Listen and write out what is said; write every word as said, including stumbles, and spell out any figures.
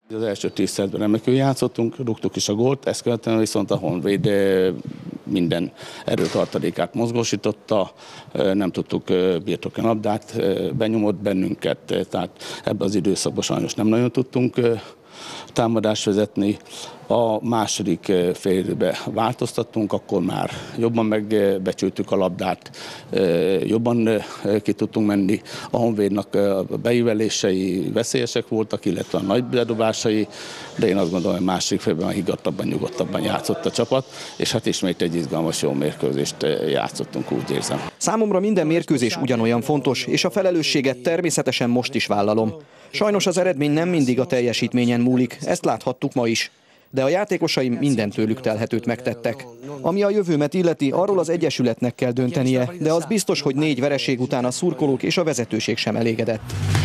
Az első tíz percben remekül játszottunk, rúgtuk is a gólt, ezt követően viszont a Honvéd minden erőtartalékát mozgósította, nem tudtuk birtoklani a labdát, benyomott bennünket, tehát ebben az időszakban sajnos nem nagyon tudtunk támadást vezetni. A második félidőben változtattunk, akkor már jobban megbecsültük a labdát, jobban ki tudtunk menni. A Honvédnak a beívelései veszélyesek voltak, illetve a nagy bedobásai, de én azt gondolom, hogy a második félben higgadtabban, nyugodtabban játszott a csapat, és hát ismét egy izgalmas, jó mérkőzést játszottunk, úgy érzem. Számomra minden mérkőzés ugyanolyan fontos, és a felelősséget természetesen most is vállalom. Sajnos az eredmény nem mindig a teljesítményen múlik, ezt láthattuk ma is. De a játékosaim minden tőlük telhetőt megtettek. Ami a jövőmet illeti, arról az egyesületnek kell döntenie, de az biztos, hogy négy vereség után a szurkolók és a vezetőség sem elégedett.